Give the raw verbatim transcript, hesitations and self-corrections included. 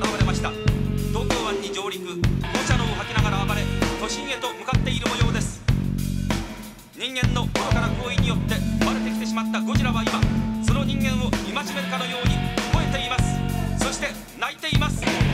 運ばれました。東京湾に上陸、放射能を吐きながら暴れ、都心へと向かっている模様です。人間の愚かな行為によって生まれてきてしまったゴジラは今、その人間を戒めるかのように吠えています。そして泣いています。